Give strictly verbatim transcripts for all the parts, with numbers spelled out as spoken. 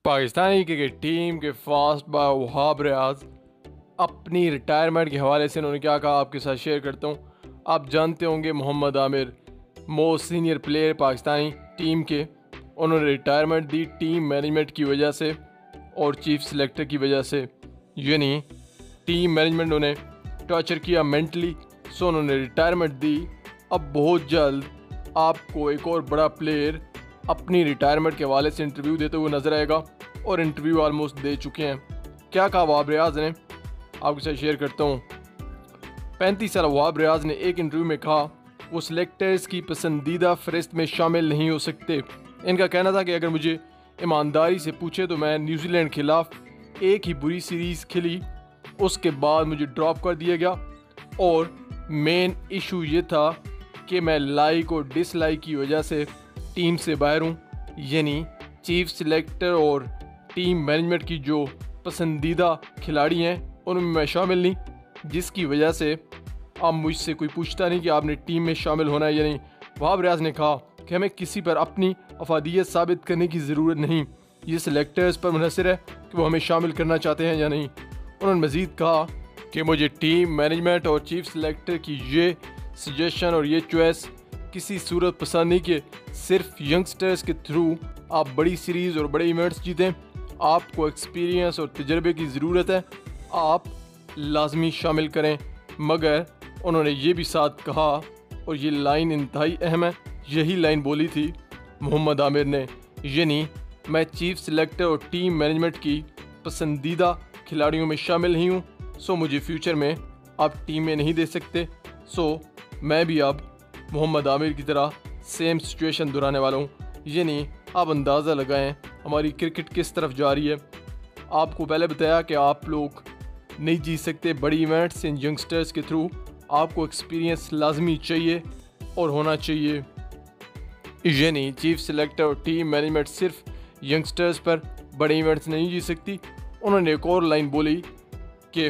Pakistani cricket team के fast bowler Wahab Riaz अपनी retirement के हवाले से उन्होंने क्या कहा आपके साथ शेयर करता हूँ। आप जानते होंगे Mohammad Amir most senior player Pakistani team के, उन्होंने रिटायरमेंट दी टीम मैनेजमेंट की वजह से और चीफ सिलेक्टर की वजह से, यानी टीम मैनेजमेंट उन्हें टॉर्चर किया मेंटली, सो उन्होंने रिटायरमेंट दी। अब बहुत जल्द आपको एक और बड़ा प्लेयर अपनी रिटायरमेंट के हवाले से इंटरव्यू देते हुए नजर आएगा और इंटरव्यू ऑलमोस्ट दे चुके हैं। क्या कहा वहाब रियाज ने, आपके साथ शेयर करता हूँ। पैंतीस साल वहाब रियाज ने एक इंटरव्यू में कहा वो सिलेक्टर्स की पसंदीदा फहरिस्त में शामिल नहीं हो सकते। इनका कहना था कि अगर मुझे ईमानदारी से पूछे तो मैं न्यूजीलैंड के खिलाफ एक ही बुरी सीरीज़ खेली, उसके बाद मुझे ड्रॉप कर दिया गया और मेन इशू ये था कि मैं लाइक और डिसलाइक की वजह से टीम से बाहर हूँ, यानी चीफ सिलेक्टर और टीम मैनेजमेंट की जो पसंदीदा खिलाड़ी हैं उनमें मैं शामिल नहीं, जिसकी वजह से अब मुझसे कोई पूछता नहीं कि आपने टीम में शामिल होना है या नहीं। वहाब रियाज ने कहा कि हमें किसी पर अपनी अफादियत साबित करने की ज़रूरत नहीं, ये सिलेक्टर्स पर मुनहसर है कि वो हमें शामिल करना चाहते हैं या नहीं। उन्होंने मज़ीद कहा कि मुझे टीम मैनेजमेंट और चीफ सिलेक्टर की ये सजेशन और ये चॉइस किसी सूरत पसंद नहीं कि सिर्फ यंगस्टर्स के थ्रू आप बड़ी सीरीज़ और बड़े इवेंट्स जीतें। आपको एक्सपीरियंस और तजर्बे की ज़रूरत है, आप लाजमी शामिल करें। मगर उन्होंने ये भी साथ कहा और ये लाइन इंतहाई अहम है, यही लाइन बोली थी मोहम्मद आमिर ने, यानी मैं चीफ सिलेक्टर और टीम मैनेजमेंट की पसंदीदा खिलाड़ियों में शामिल नहीं हूँ, सो मुझे फ्यूचर में आप टीम में नहीं दे सकते। सो मैं भी अब मोहम्मद आमिर की तरह सेम सिचुएशन दोहराने वाला हूँ, यानी आप अंदाज़ा लगाएं हमारी क्रिकेट किस तरफ जा रही है। आपको पहले बताया कि आप लोग नहीं जीत सकते बड़ी इवेंट्स इन यंगस्टर्स के थ्रू, आपको एक्सपीरियंस लाजमी चाहिए और होना चाहिए, यानी चीफ सिलेक्टर और टीम मैनेजमेंट सिर्फ यंगस्टर्स पर बड़े इवेंट्स नहीं जीत सकती। उन्होंने एक और लाइन बोली कि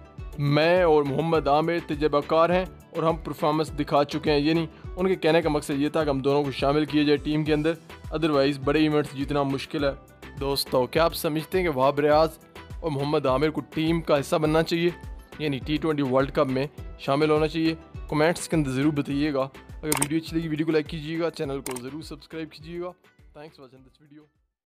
मैं और मोहम्मद आमिर तजर्बाकार हैं और हम परफॉर्मेंस दिखा चुके हैं, यानी उनके कहने का मकसद ये था कि हम दोनों को शामिल किया जाए टीम के अंदर, अदरवाइज़ बड़े इवेंट्स जीतना मुश्किल है। दोस्तों, क्या आप समझते हैं कि वहाब रियाज और मोहम्मद आमिर को टीम का हिस्सा बनना चाहिए, यानी टी ट्वेंटी वर्ल्ड कप में शामिल होना चाहिए? कमेंट्स के अंदर ज़रूर बताइएगा। अगर वीडियो अच्छी लगी वीडियो को लाइक कीजिएगा, चैनल को ज़रूर सब्सक्राइब कीजिएगा। Thanks for watching this video.